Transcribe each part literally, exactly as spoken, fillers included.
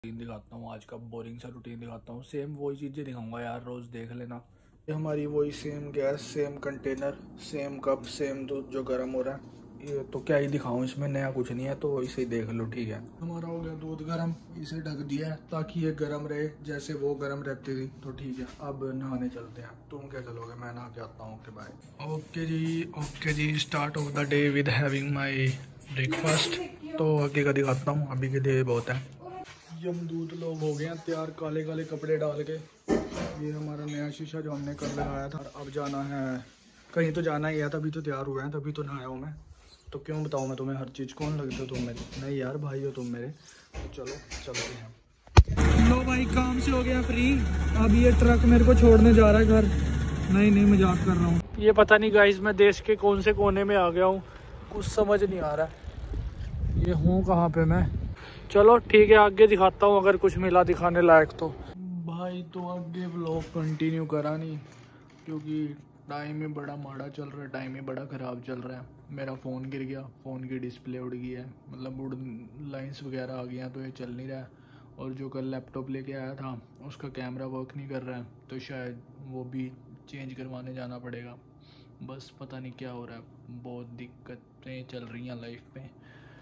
Routine दिखाता हूँ, आज का बोरिंग सा रूटीन दिखाता हूँ। सेम वही चीज़ें दिखाऊंगा यार, रोज़ देख लेना। ये हमारी वही same gas, same container, same cup, same दूध जो गर्म हो रहा है। ये तो क्या ही दिखाऊं, इसमें नया कुछ नहीं है, तो इसे देख लो। ठीक है, हमारा हो गया दूध गर्म, इसे ढक दिया है ताकि ये गर्म रहे जैसे वो गर्म रहती थी। तो ठीक है, अब नहाने चलते हैं। तुम क्या चलोगे? मैं नहा के आता हूँ। Okay bye. ओके जी, ओके जी, start of the day with having my breakfast. तो आगे का दिखाता हूँ, अभी के लिए बहुत है। यमदूत लोग हो गए हैं तैयार, काले काले कपड़े डाल के। ये हमारा नया शीशा जो हमने कल लगाया था। अब जाना है कहीं, तो जाना ही है, तभी तो तैयार हुए हैं, तभी तो नहाया हूँ मैं। तो क्यों बताऊँ मैं तुम्हें हर चीज़? कौन लगते हो तुम मेरे? नहीं यार, भाई हो तुम मेरे। तो चलो चलते हैं। लो भाई, काम से हो गया फ्री। अब ये ट्रक मेरे को छोड़ने जा रहा है घर। नहीं नहीं, मजाक कर रहा हूँ। ये पता नहीं गाइस, मैं देश के कौन से कोने में आ गया हूँ, कुछ समझ नहीं आ रहा। ये हूँ कहाँ पे मैं? चलो ठीक है, आगे दिखाता हूँ अगर कुछ मिला दिखाने लायक तो। भाई तो आगे व्लॉग कंटिन्यू करा नहीं, क्योंकि टाइम ही बड़ा माड़ा चल रहा है, टाइम ही बड़ा ख़राब चल रहा है। मेरा फ़ोन गिर गया, फ़ोन की डिस्प्ले उड़ गई है, मतलब उड़ लाइंस वगैरह आ गई हैं, तो ये चल नहीं रहा है। और जो कल लैपटॉप लेके आया था उसका कैमरा वर्क नहीं कर रहा है, तो शायद वो भी चेंज करवाने जाना पड़ेगा। बस पता नहीं क्या हो रहा है, बहुत दिक्कतें चल रही हैं लाइफ में,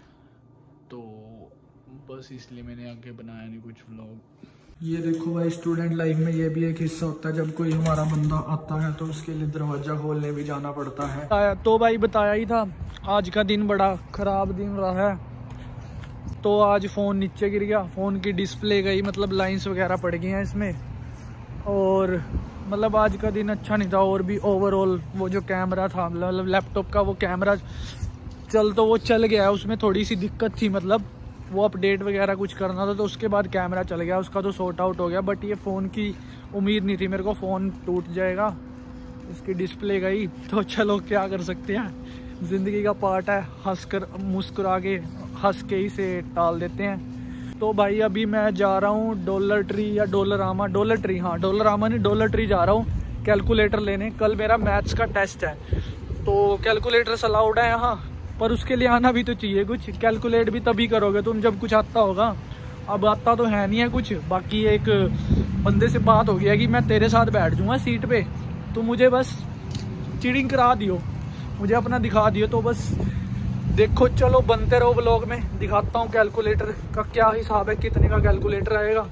तो बस इसलिए मैंने आगे बनाया नहीं कुछ व्लॉग। ये देखो भाई, स्टूडेंट लाइफ में ये भी एक हिस्सा होता है, जब कोई हमारा बंदा आता है तो उसके लिए दरवाज़ा खोलने भी जाना पड़ता है। तो भाई बताया ही था, आज का दिन बड़ा ख़राब दिन रहा है। तो आज फ़ोन नीचे गिर गया, फ़ोन की डिस्प्ले गई, मतलब लाइंस वगैरह पड़ गई हैं इसमें। और मतलब आज का दिन अच्छा नहीं था। और भी ओवरऑल वो जो कैमरा था, मतलब लैपटॉप का वो कैमरा चल तो वो चल गया है, उसमें थोड़ी सी दिक्कत थी, मतलब वो अपडेट वगैरह कुछ करना था, तो उसके बाद कैमरा चल गया, उसका तो सॉर्ट आउट हो गया। बट ये फ़ोन की उम्मीद नहीं थी मेरे को, फ़ोन टूट जाएगा, इसकी डिस्प्ले गई। तो चलो क्या कर सकते हैं, ज़िंदगी का पार्ट है, हंस कर मुस्कुरा के हंस के ही से टाल देते हैं। तो भाई अभी मैं जा रहा हूँ डॉलर ट्री या डॉलरामा, डॉलर ट्री, हाँ डॉलरामा नहीं डॉलर ट्री जा रहा हूँ कैलकुलेटर लेने। कल मेरा मैथ्स का टेस्ट है, तो कैलकुलेटर्स अलाउड है यहाँ, पर उसके लिए आना भी तो चाहिए कुछ। कैलकुलेट भी तभी करोगे तुम जब कुछ आता होगा। अब आता तो है नहीं है कुछ। बाकी एक बंदे से बात हो गया कि मैं तेरे साथ बैठ जाऊँगा सीट पे, तो मुझे बस चीटिंग करा दियो, मुझे अपना दिखा दियो। तो बस देखो, चलो बनते रहो व्लॉग में, दिखाता हूँ कैलकुलेटर का क्या हिसाब है, कितने का कैलकुलेटर आएगा।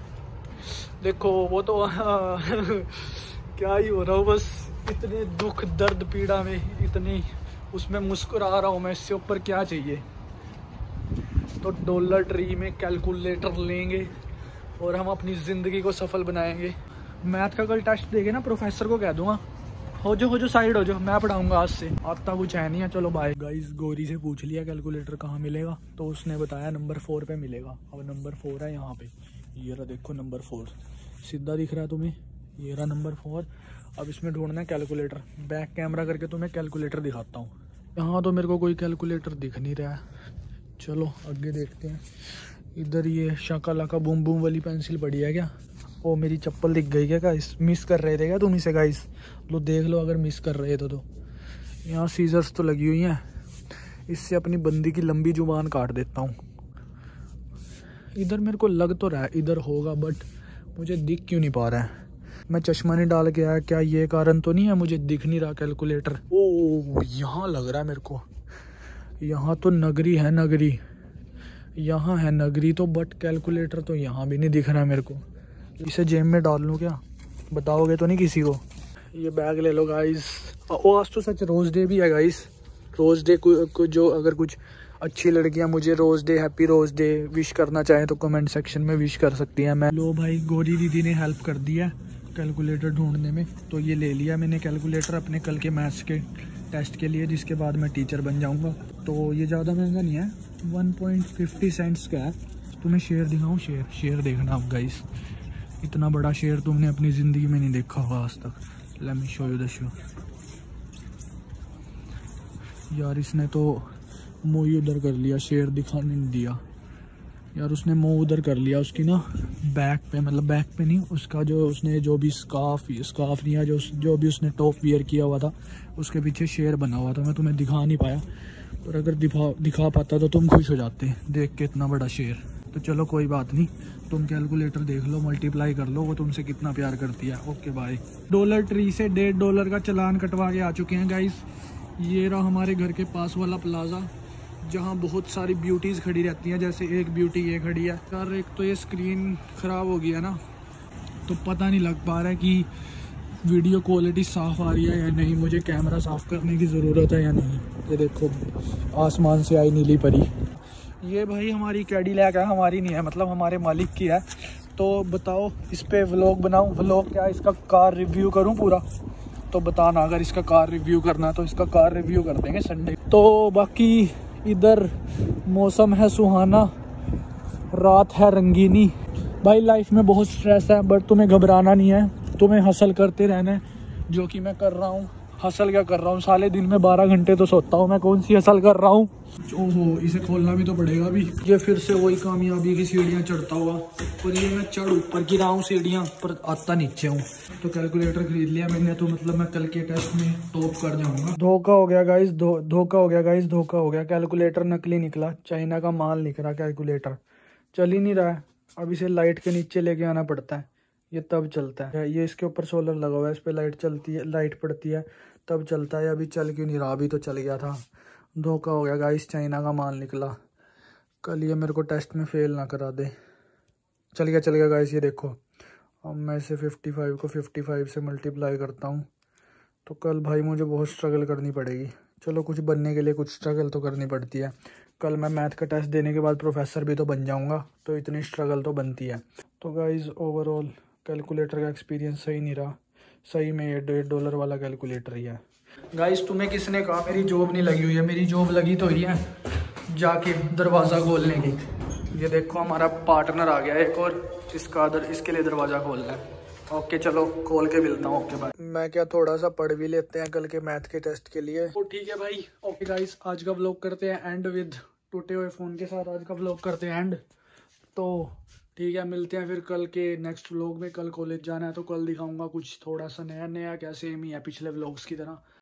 देखो वो तो क्या ही हो रहा हो, बस इतने दुख दर्द पीड़ा में इतनी उसमें मुस्कुरा रहा हूँ मैं, इससे ऊपर क्या चाहिए। तो डॉलर ट्री में कैलकुलेटर लेंगे और हम अपनी ज़िंदगी को सफल बनाएंगे। मैथ का कल टेस्ट देके ना प्रोफेसर को कह दूंगा, हो जो हो जो साइड हो जो, मैं पढ़ाऊंगा आज से, आता कुछ है नहीं है। चलो बाय। गाइस गोरी से पूछ लिया कैलकुलेटर कहाँ मिलेगा, तो उसने बताया नंबर फोर पे मिलेगा। अब नंबर फोर है यहाँ पे, ये रहा देखो नंबर फोर, सीधा दिख रहा है तुम्हें, ये रहा नंबर फोर। अब इसमें ढूंढना है कैलकुलेटर। बैक कैमरा करके तुम्हें कैलकुलेटर दिखाता हूँ। यहाँ तो मेरे को कोई कैलकुलेटर दिख नहीं रहा है, चलो आगे देखते हैं। इधर ये शाकाला का बूम बूम वाली पेंसिल पड़ी है क्या? ओ मेरी चप्पल दिख गई क्या गाइस? मिस कर रहे थे क्या तुम इसे गाइस? लो देख लो अगर मिस कर रहे थे तो। यहाँ सीजर्स तो लगी हुई हैं, इससे अपनी बंदी की लंबी जुबान काट देता हूँ। इधर मेरे को लग तो रहा है इधर होगा, बट मुझे दिख क्यों नहीं पा रहा है? मैं चश्मा नहीं डाल के आया क्या, ये कारण तो नहीं है मुझे दिख नहीं रहा कैलकुलेटर? ओ यहाँ लग रहा है मेरे को, यहाँ तो नगरी है, नगरी यहाँ है नगरी तो, बट कैलकुलेटर तो यहाँ भी नहीं दिख रहा है मेरे को। इसे जेब में डाल लूँ क्या? बताओगे तो नहीं किसी को? ये बैग ले लो गाइस। ओ आज तो सच रोज़ डे भी है गाइस। रोज़ डे को जो अगर कुछ अच्छी लड़कियां मुझे rose day happy rose day wish करना चाहें तो कमेंट सेक्शन में विश कर सकती हैं। मैं लो भाई, गोरी दीदी ने हेल्प कर दिया कैलकुलेटर ढूंढने में, तो ये ले लिया मैंने कैलकुलेटर अपने कल के मैथ्स के टेस्ट के लिए, जिसके बाद मैं टीचर बन जाऊंगा। तो ये ज़्यादा महंगा नहीं है, वन पॉइंट फिफ्टी सेंट्स का है। तुम्हें शेयर दिखाऊँ? शेयर शेयर देखना आप गाइस, इतना बड़ा शेयर तुमने अपनी ज़िंदगी में नहीं देखा होगा आज तक। Let me show you the show. यार इसने तो मुँह ही उधर कर लिया, शेयर दिखाने नहीं दिया यार। उसने मुँह उधर कर लिया उसकी ना बैक पे, मतलब बैक पे नहीं, उसका जो उसने जो भी स्काफ स्काफ नहीं है, जो जो भी उसने टॉप वियर किया हुआ था उसके पीछे शेयर बना हुआ था। मैं तुम्हें दिखा नहीं पाया, पर अगर दिखा दिखा पाता तो तुम खुश हो जाते देख के इतना बड़ा शेयर। तो चलो कोई बात नहीं, तुम कैलकुलेटर देख लो, मल्टीप्लाई कर लो वो तुमसे कितना प्यार करती है। Okay bye. डॉलर ट्री से डेढ़ डॉलर का चालान कटवा के आ चुके हैं गाइस। ये रहा हमारे घर के पास वाला प्लाजा जहाँ बहुत सारी ब्यूटीज़ खड़ी रहती हैं। जैसे एक ब्यूटी ये खड़ी है यार। एक तो ये स्क्रीन ख़राब हो गई है ना, तो पता नहीं लग पा रहा है कि वीडियो क्वालिटी साफ़ आ रही है या नहीं। मुझे कैमरा साफ़ करने की ज़रूरत है या नहीं। ये देखो आसमान से आई नीली परी। ये भाई हमारी कैडिलैक है, हमारी नहीं है, मतलब हमारे मालिक की है। तो बताओ इस पे व्लॉग बनाऊं? व्लॉग क्या, इसका कार रिव्यू करूं पूरा? तो बताना अगर इसका कार रिव्यू करना है तो इसका कार रिव्यू कर देंगे संडे। तो बाकी इधर मौसम है सुहाना, रात है रंगीनी। भाई लाइफ में बहुत स्ट्रेस है, बट तुम्हें घबराना नहीं है, तुम्हें हसल करते रहना है, जो कि मैं कर रहा हूँ। हसल क्या कर रहा हूँ, साले दिन में बारह घंटे तो सोता हूँ मैं, कौन सी हसल कर रहा हूँ। ओहो, इसे खोलना भी तो पड़ेगा अभी। ये फिर से वही कामयाबी की सीढ़ियाँ चढ़ता हुआ, और ये मैं चढ़ ऊपर गिरा हूँ सीढ़ियाँ पर, आता नीचे हूँ। तो कैलकुलेटर खरीद लिया मैंने, तो मतलब मैं कल के टेस्ट में टॉप कर जाऊंगा। धोखा हो गया गाइस, धो धोखा हो गया गाइस, धोखा हो गया। कैलकुलेटर नकली निकला, चाइना का माल निकला कैलकुलेटर। चल ही नहीं रहा है, अब इसे लाइट के नीचे लेके आना पड़ता है, ये तब चलता है। ये इसके ऊपर सोलर लगा हुआ है, इस पर लाइट चलती है, लाइट पड़ती है तब चलता है। अभी चल क्यों नहीं रहा? अभी तो चल गया था। धोखा हो गया गाइस, चाइना का माल निकला। कल ये मेरे को टेस्ट में फेल ना करा दे। चल गया चल गया गाइस, ये देखो। अब मैं इसे पचपन को पचपन से मल्टीप्लाई करता हूँ, तो कल भाई मुझे बहुत स्ट्रगल करनी पड़ेगी। चलो कुछ बनने के लिए कुछ स्ट्रगल तो करनी पड़ती है। कल मैं मैथ का टेस्ट देने के बाद प्रोफेसर भी तो बन जाऊँगा, तो इतनी स्ट्रगल तो बनती है। तो गाइस ओवरऑल कैलकुलेटर का एक्सपीरियंस सही नहीं रहा। सही में ये डेढ़ डॉलर वाला कैलकुलेटर ही है। गाइस तुम्हें किसने कहा मेरी जॉब नहीं लगी हुई है? मेरी जॉब लगी तो ही है जाके दरवाज़ा खोलने की। ये देखो हमारा पार्टनर आ गया एक और, इसका दर इसके लिए दरवाज़ा खोलना है। ओके चलो खोल के मिलता हूँ। Okay bye. मैं क्या थोड़ा सा पढ़ भी लेते हैं कल के मैथ के टेस्ट के लिए। तो ठीक है भाई। ओके गाइस आज का व्लॉग करते हैं एंड विद टूटे हुए फ़ोन के साथ। आज का व्लॉग करते हैं एंड। तो ठीक है मिलते हैं फिर कल के नेक्स्ट व्लॉग में। कल कॉलेज जाना है तो कल दिखाऊंगा कुछ थोड़ा सा नया नया, क्या सेम ही है पिछले व्लॉग्स की तरह।